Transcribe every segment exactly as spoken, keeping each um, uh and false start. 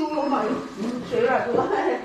呦呦妈哟，水有点多。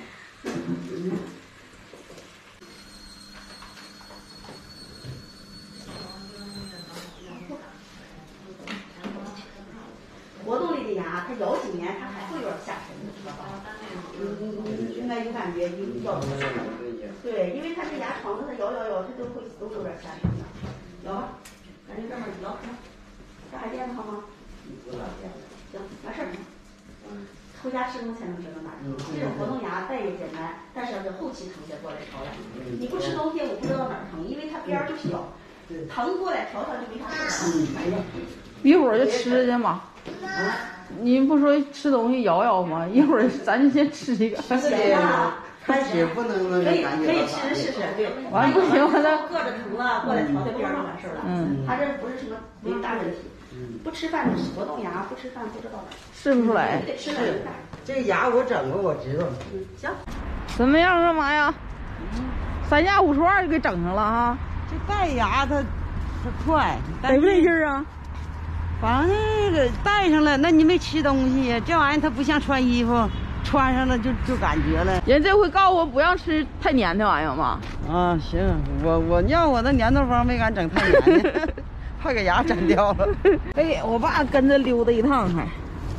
活动里的牙，它咬几年，它还会有点下沉，知道吧？你你你应该有感觉，你咬不是？对，因为它这牙床子，它咬咬咬，它都会都有点下沉的。咬吧，赶紧这么咬，这还垫子好吗？行，完事儿。抽牙吃东西才能知道哪儿疼。这种活动牙带也简单，但是要是后期疼些过来调养。你不吃东西，我不知道哪儿疼，因为它边儿就是咬。疼过来调调就没啥事了。 一会儿就吃去嘛。你不说吃东西摇摇吗？一会儿咱就先吃一个。 行啊， 开始不能那个可以可以吃试试，对。 完不行，完了硌着疼了，过来调调边儿就完事儿了。嗯，他这不是什么没大问题。不吃饭活动牙，不吃饭不知道的， 吃不出来。 吃了有饭。 这牙我整过，我知道。 嗯，行。 怎么样，干嘛呀？三下五除二就给整上了哈。 这戴牙它它快， 得不得劲儿啊？ 反正那个戴上了，那你没吃东西呀？这玩意儿它不像穿衣服，穿上了就就感觉了。 人这回告诉我不让吃太黏的玩意儿嘛。 啊，行，我我要我那粘豆方没敢整太黏的，怕给牙整掉了。 哎，我爸跟着溜达一趟还。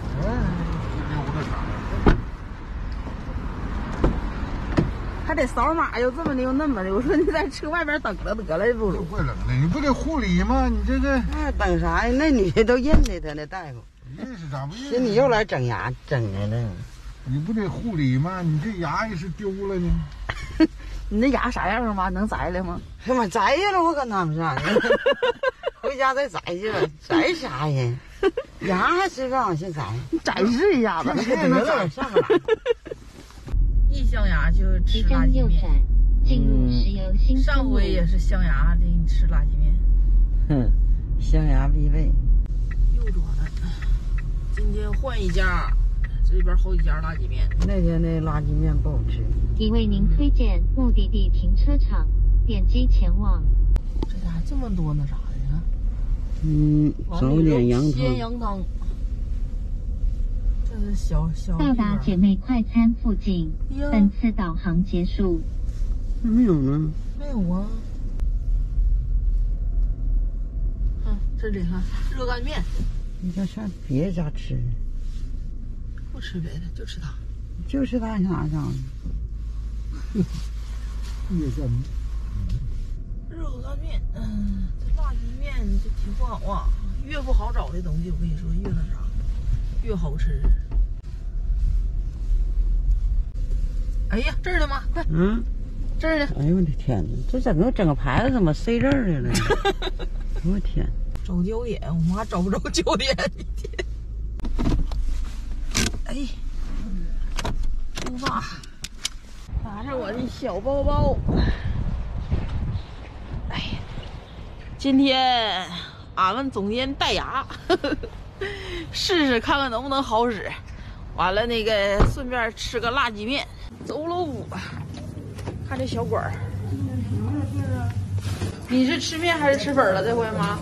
还得扫码，又这么溜那么溜。我说你在车外边等着得了，不如。 怪冷的，你不得护理吗？你这个。 那等啥呀？那女的都认得他那大夫。 认识咋不认识？ 这你又来整牙整来了。 你不得护理吗？你这牙要是丢了呢？ 你那牙啥样啊妈？能摘了吗？ 哎呀妈，摘下来我可拿不上。回家再摘去吧，摘啥呀？牙还吃饭，我先摘。 你展示一下子。 这得了，上个来。 一镶牙就吃辣鸡面。嗯。上回也是镶牙给你吃辣鸡面。 哼，镶牙必备。 右转。今天换一家，这边好几家辣鸡面。 那天那辣鸡面不好吃。 已为您推荐目的地停车场，点击前往。 这咋这么多那啥的呢？ 嗯，早点羊汤。 鲜羊汤。这是小小。 到达姐妹快餐附近，本次导航结束。 那没有呢？ 没有啊。看这里看热干面。 你家上别家吃？ 不吃别的，就吃它。 就吃它，你哪上？ 热干面。 热干面，嗯，这辣鸡面这挺不好啊。越不好找的东西，我跟你说越那啥，越好吃。哎呀，这儿呢妈，快！ 嗯， 这儿呢。 哎呦我的天哪，这怎么整个牌子怎么塞这儿来了？我天！ 找焦点，我妈找不着焦点。哎，出发！拿着我的小包包。哎呀，今天俺们总监戴牙，呵呵试试看看能不能好使。完了那个顺便吃个辣鸡面。走喽，看这小馆儿。你是吃面还是吃粉了？这回妈？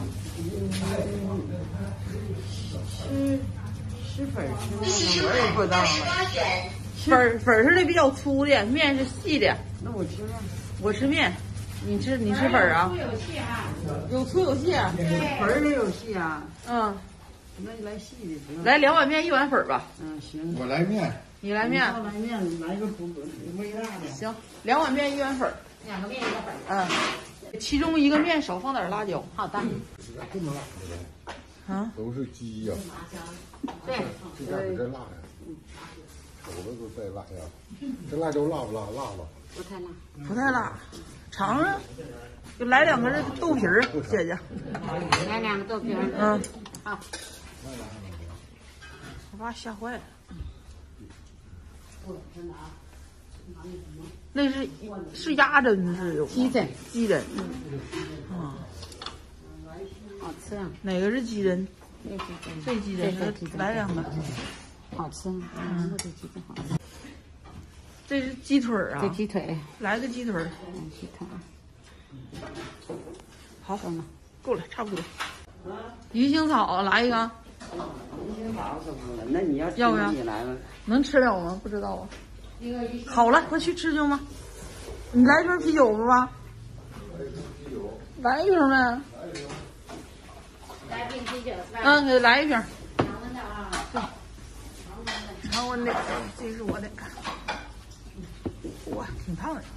吃吃粉吃面，我也不知道了。 粉粉是那比较粗的，面是细的。 那我吃面。 我吃面，你吃你吃粉啊？有细啊。有粗有细啊。 粉也有细啊。 嗯。 那你来细的行。 来两碗面一碗粉吧。 嗯，行。 我来面。 你来面。 我来面，来个不微辣的。 行，两碗面一碗粉。 两个面一个粉。 嗯。其中一个面少放点辣椒。好的。 这么辣的？ 啊。 都是鸡呀。 对。 这家可真辣呀！瞅着都带辣呀。这辣椒辣不辣？辣吧？ 不太辣。 不太辣。尝尝。就来两个这豆皮儿，姐姐。 来两个豆皮儿。 嗯。 好。 我爸吓坏了。那是是鸭胗是有鸡胗， 鸡胗，嗯，啊， 好吃啊！ 哪个是鸡胗？ 这鸡胗， 这鸡胗，来两个， 好吃，嗯，这鸡胗好吃。 这是鸡腿啊？ 这鸡腿， 来个鸡腿。 嗯，鸡腿。 好，够了，差不多。鱼腥草来一个。 鱼腥草好可不了，那你要吃要不要你来吧。 能吃了吗？不知道啊。好了，快去吃去吗？你来一瓶啤酒不吧？来一瓶呗。 来瓶啤酒是吧？ 嗯，给来一瓶。 常温的啊。 对。常温的，这是我的。哇，挺烫的。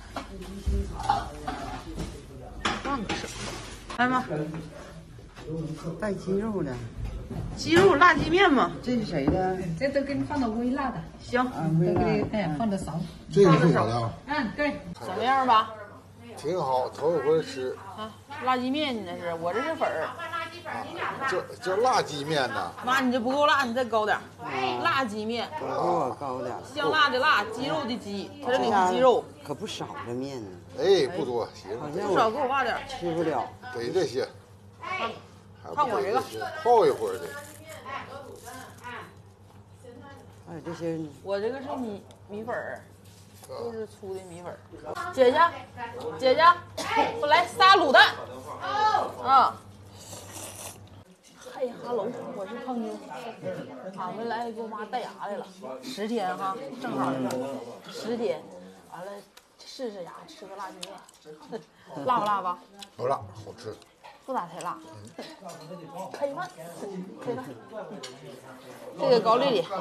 烫可是。来吗？ 带鸡肉的， 鸡肉辣鸡面吗？ 这是谁的？ 这都给你放到微辣的， 行， 啊，微辣。 哎，放的少。 这个是我的， 嗯，对。 怎么样吧？ 挺好，头一回吃。 啊，辣鸡面你这是，我这是粉儿。 这这辣鸡面呢？ 妈，你这不够辣，你再高点儿。辣鸡面， 比我高点， 香辣的辣，鸡肉的鸡，它这里是鸡肉， 可不少这面呢， 哎，不多，行， 好像不少我给我挖点儿。 吃不了。 给这些。 看我这个， 泡一会儿的。 还有这些， 我这个是米米粉儿，这是粗的米粉儿。姐姐，姐姐，我来仨卤蛋。啊。嗨哈喽，我是胖妞，俺们来给我妈带牙来了，十天哈，正好十天，完了试试牙，吃个辣鸡面，辣不辣吧？ 不辣，好吃。 不咋太辣，开饭，开饭。这个搞这里，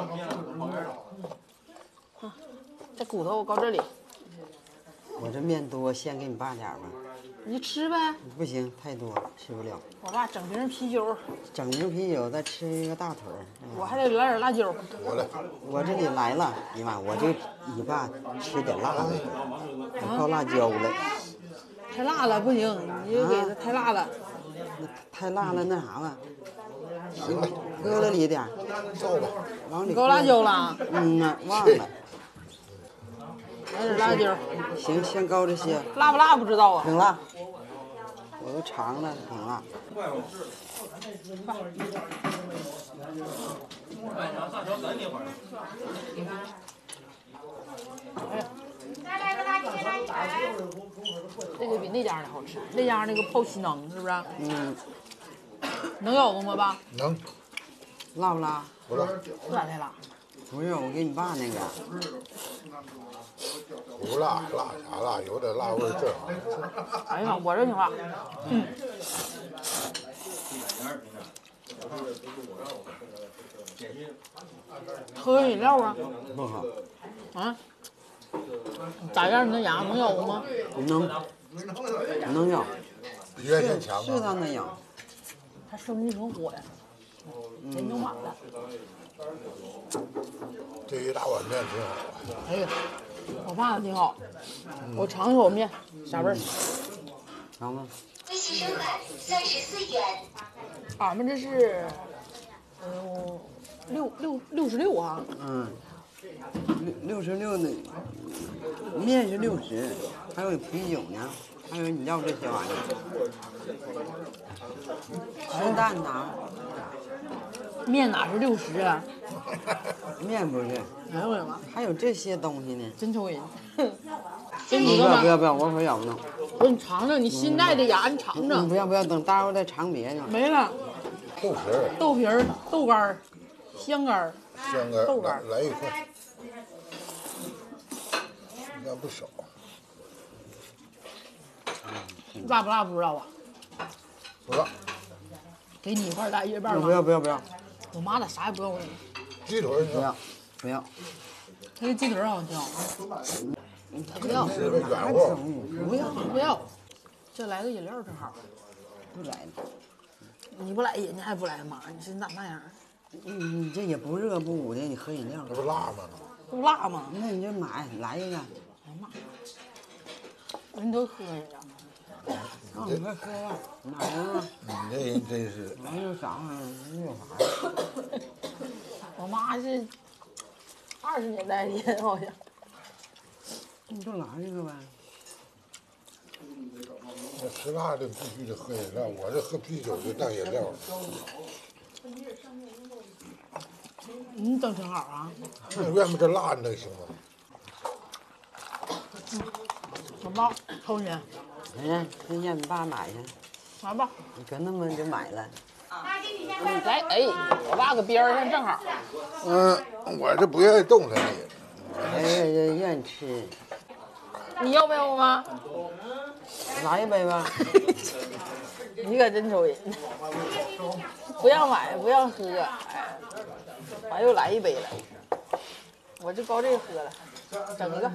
啊，这骨头搞这里， 我这面多，先给你爸点吧。 你吃呗。 不行，太多了，吃不了。 我爸整瓶啤酒， 整瓶啤酒，再吃一个大腿儿。 我还得来点辣椒。 我来， 我这里来了，你妈，我就你爸吃点辣的，我靠辣椒了。 太辣了不行，你就给他太辣了。 那太辣了，那啥吧， 行了， 搁了里点儿， 照吧。 往里你搞辣椒了？ 嗯呐，忘了。 来点辣椒。 行，先高这些。 辣不辣不知道啊。 挺辣，我都尝了，挺辣。 这个比那家的好吃，那家那个泡西囊是不是？ 嗯， 能咬动吗爸？ 能， 辣不辣？ 不辣， 不咋太辣。 不是，我给你爸那个。 不辣，辣啥辣？有点辣味儿正好。 哎呀妈，我这挺辣。嗯。喝饮料啊？ 不好。 啊？咋样？你那牙能咬吗？ 能，能咬， 原先强适啊。 当的咬。 他生意挺火呀，人都满了。 这一大碗面挺好。 哎呀，我爸挺好，我尝一口面，啥味儿？ 尝尝。 微信收款三十四元。 俺们这是，嗯，六六六十六啊。 嗯，六六十六的面是六十，还有啤酒呢，还有你要这些玩意儿。吃蛋挞， 面哪是六十啊？ 面不是， 哎呦我的妈， 还有这些东西呢。 真抽人！真不你干嘛？ 要不要不要，我可咬不动。 不是你尝尝，你新带的牙，你尝嗯， 尝。 不要不要，等待会儿再尝别的。 没了， 豆皮儿、 豆皮儿、豆干儿、香干儿。 香干豆干儿来来一块，应该不少。 辣不辣不知道啊？ 不辣， 给你一块大月瓣不要吧。 不要不要我妈咋啥也不要我呢？ 鸡腿儿你看不要不要， 她这鸡腿好像挺好。不要， 吃个软和。 不要不要，这来个饮料正好。 不来了。 你不来，人家还不来，妈，你说你咋那样？ 你你这也不热不捂的，你喝饮料这不辣吗？ 不辣吗？ 那你就买来一个， 哎呀妈，人都喝人家。 让你快喝吧，哪能啊？ 你这人真是。 还有啥玩意儿？有啥呀？ 我妈是二十年代的人，好像。 你就拿这个呗。 那吃辣的必须得喝饮料，我这喝啤酒就当饮料。 你整挺好啊。 那外面这辣你能行吗？ 怎么办？抽钱？ 哎，那让你爸买去， 来吧。 你跟他们就买了。 妈，给你先来，哎，我爸搁边上正好。 嗯，我这不愿意动弹你。 哎呀，愿意吃。 你要不要吗？ 来一杯吧。 你可真抽人，不让买，不让喝，哎，完又来一杯了，我就高这个喝了，整一个。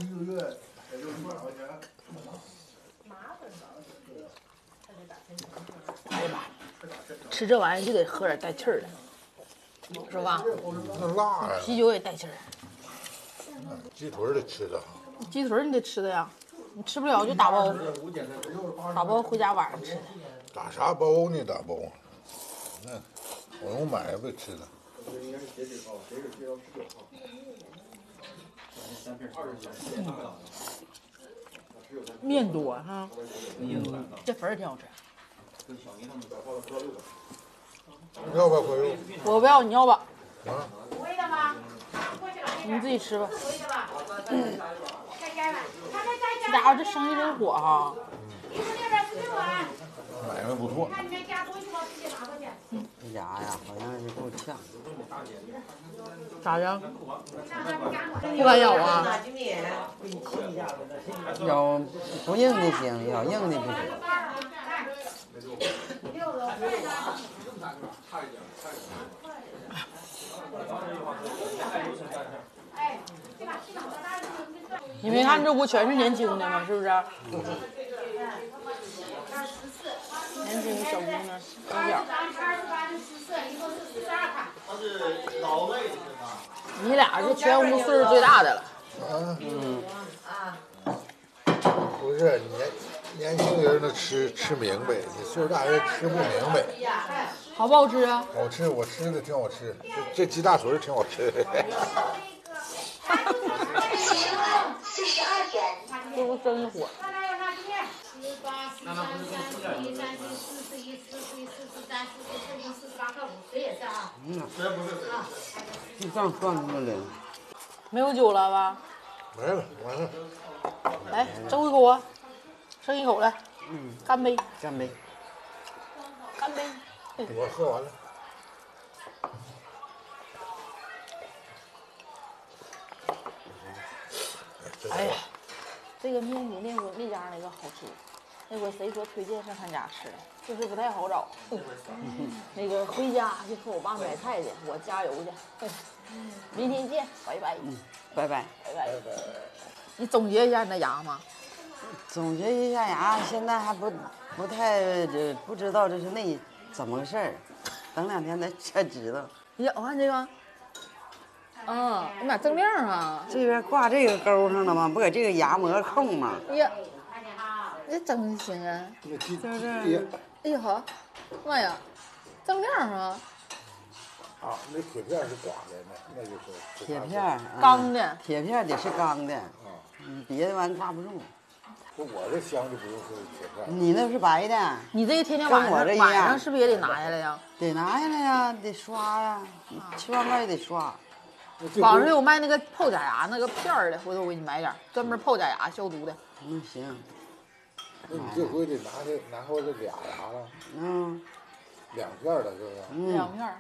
哎呀妈，吃这玩意儿就得喝点带气儿的，是吧？ 那辣呀！ 啤酒也带气儿。 鸡腿得吃的。 鸡腿你得吃的呀，你吃不了就打包，打包回家晚上吃。 打啥包呢？打包，那我用买不吃的。 面多哈，嗯，这粉儿挺好吃。 要不要回肉？ 我不要，你要吧？ 啊？ 你自己吃吧。嗯，这家伙这生意真火哈。 买卖不错。 这家呀，好像是够呛。 咋的？不敢咬啊？ 咬不硬的行，咬硬的不行。 你没看这屋全是年轻的吗？是不是？年轻的小姑娘，小小。你俩是全屋岁数最大的了。 啊，嗯，不是年年轻人都吃吃明白，你岁数大人吃不明白。 好不好吃啊？ 好吃，我吃的挺好吃，这这鸡大腿挺好吃。 四十块四十二元。 这不生意火。 嗯，就这样算出来了。 没有酒了吧？ 没了，完了。 来，周一口啊，剩一口来。 嗯， 干杯！ 干杯！ 干杯！ 我喝完了。 哎呀，这个面比那回那家那个好吃。那回谁说推荐上他家吃的，就是不太好找。那个回家就和我爸买菜去，我加油去。明天见，拜拜。 嗯，拜拜。 拜拜。你总结一下你的牙吗？ 总结一下牙，现在还不不太这不知道这是那怎么回事儿，等两天再才知道。 呀，我看这个。啊，你咋锃亮啊？ 这边挂这个钩上了吗？不搁这个牙模空吗？ 呀，这真行啊！ 是不是？ 哎呀好，妈呀，锃亮啊！ 啊，那铁片是刮的，那那就是铁片， 钢的。 铁片得是钢的，嗯，别的玩意挂不住。 我这箱子不用是铁片。 你那是白的。 你这个天天晚上晚上是不是也得拿下来呀？ 得拿下来呀，得刷呀，吃完饭也得刷。 网上有卖那个泡假牙那个片儿的，回头我给你买点，专门泡假牙消毒的。 嗯，行。 那你这回得拿这拿回来俩牙了。 嗯。 两片了，是不是？ 嗯。 两片。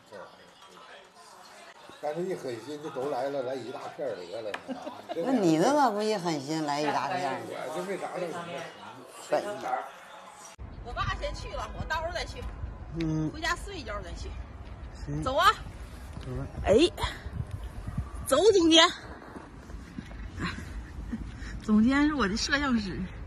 但是一狠心就都来了，来一大片得了。 那你那咋不一狠心来一大片？ 我就没啥了。 笨。 我爸先去了，我到时候再去。 嗯。 回家睡一觉再去。 行。 走啊！哎，走，总监。总监是我的摄像师。